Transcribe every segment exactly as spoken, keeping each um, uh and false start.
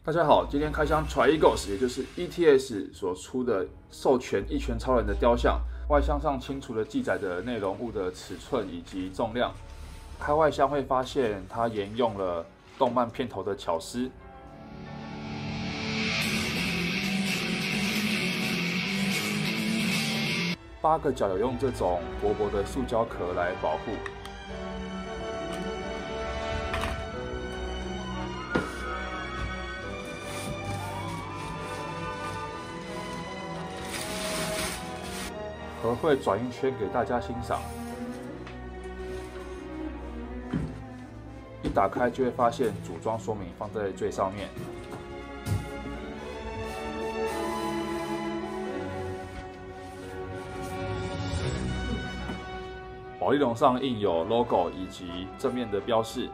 大家好，今天开箱 Triegos， 也就是 E T S 所出的授权一拳超人的雕像，外箱上清楚地记载着内容物的尺寸以及重量。开外箱会发现它沿用了动漫片头的巧思。八个角有用这种薄薄的塑胶壳来保护。和会转一圈给大家欣赏。一打开就会发现组装说明放在最上面。保丽龙上印有 logo 以及正面的标示。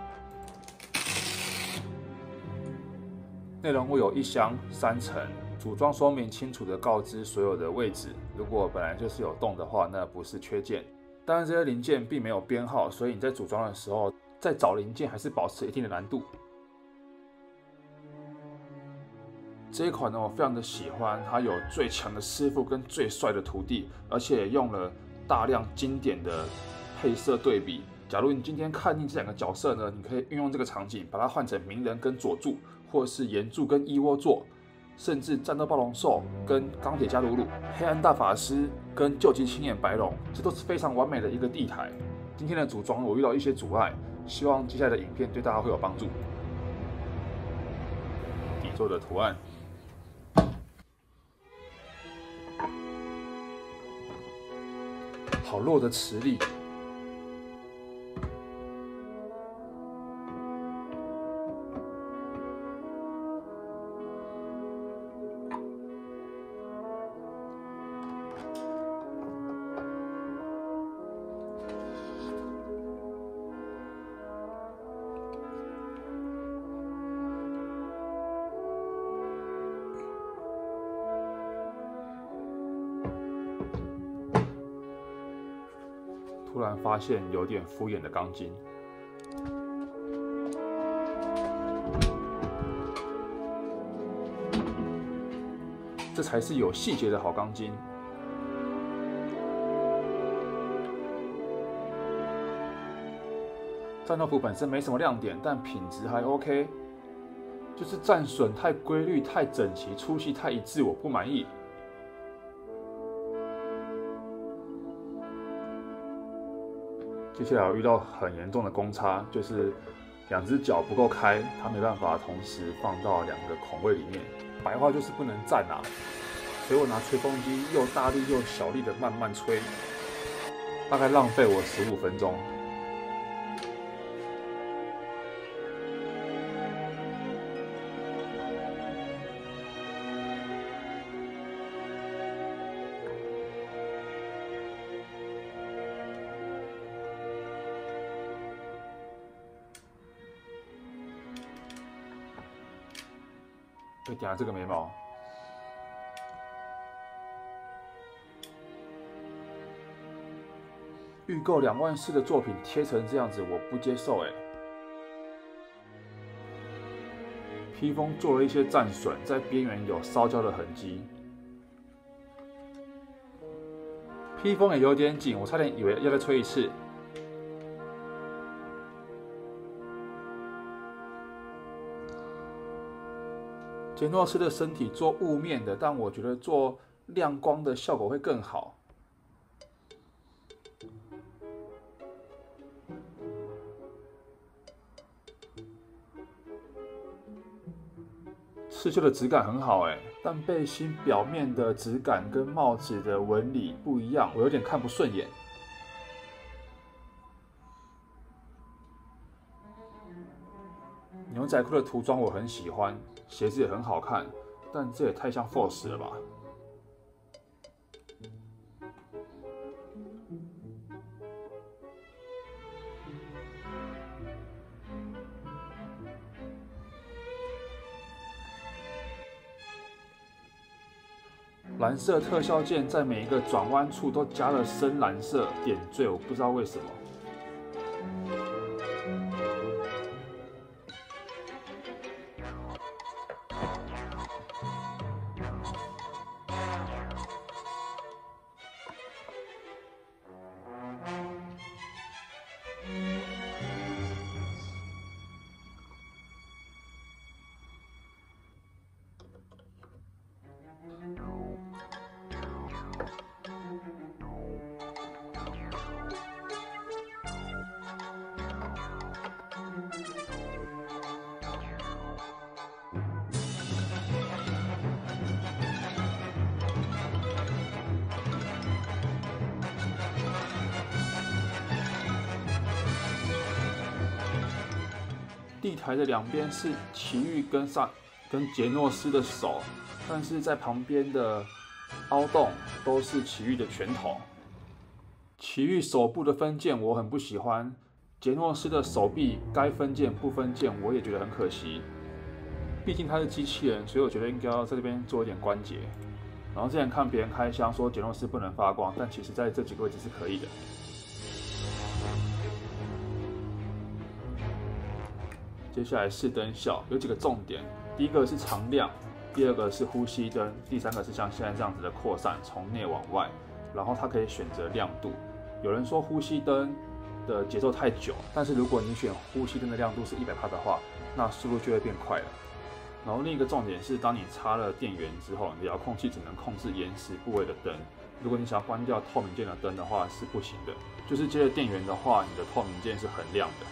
内容物有一箱三层。组装说明清楚地告知所有的位置，如果本来就是有洞的话，那不是缺件。当然，这些零件并没有编号，所以你在组装的时候，在找零件还是保持一定的难度。这一款呢，我非常的喜欢，它有最强的师傅跟最帅的徒弟，而且用了大量经典的配色对比。假如你今天看腻这两个角色呢，你可以运用这个场景，把它换成鸣人跟佐助，或是岩柱跟伊窝座。甚至战斗暴龙兽跟钢铁加鲁鲁、黑暗大法师跟救急青眼白龙，这都是非常完美的一个地台。今天的组装我遇到一些阻碍，希望接下来的影片对大家会有帮助。底座的图案，好弱的磁力。突然发现有点敷衍的钢筋，这才是有细节的好钢筋。战斗服本身没什么亮点，但品质还 OK， 就是战损太规律、太整齐，粗细太一致，我不满意。接下来我遇到很严重的公差，就是两只脚不够开，它没办法同时放到两个孔位里面。白话就是不能站啊，所以我拿吹风机又大力又小力的慢慢吹，大概浪费我十五分钟。会点下这个眉毛，预购两万四的作品贴成这样子，我不接受哎。披风做了一些战损，在边缘有烧焦的痕迹。披风也有点紧，我差点以为要再吹一次。杰诺斯的身体做雾面的，但我觉得做亮光的效果会更好。刺绣的质感很好哎，但背心表面的质感跟帽子的纹理不一样，我有点看不顺眼。牛仔裤的涂装我很喜欢，鞋子也很好看，但这也太像 Force 了吧？蓝色特效键在每一个转弯处都加了深蓝色点缀，我不知道为什么。 地台的两边是奇遇跟萨跟杰诺斯的手，但是在旁边的凹洞都是奇遇的拳头。奇遇手部的分件我很不喜欢，杰诺斯的手臂该分件不分件，我也觉得很可惜。毕竟他是机器人，所以我觉得应该要在这边做一点关节。然后之前看别人开箱说杰诺斯不能发光，但其实在这几个位置是可以的。接下来是灯效，有几个重点。第一个是常亮，第二个是呼吸灯，第三个是像现在这样子的扩散，从内往外。然后它可以选择亮度。有人说呼吸灯的节奏太久，但是如果你选呼吸灯的亮度是 百分之百 的话，那速度就会变快了。然后另一个重点是，当你插了电源之后，你的遥控器只能控制延时部位的灯。如果你想要关掉透明键的灯的话，是不行的。就是接了电源的话，你的透明键是很亮的。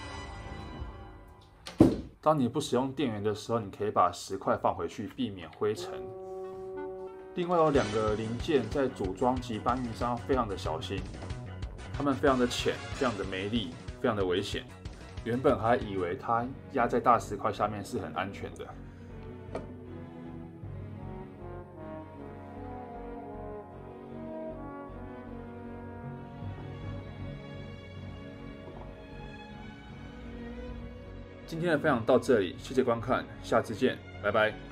当你不使用电源的时候，你可以把石块放回去，避免灰尘。另外有两个零件在组装及搬运上非常的小心，它们非常的浅，非常的没力，非常的危险。原本还以为它压在大石块下面是很安全的。今天的分享到这里，谢谢观看，下次见，拜拜。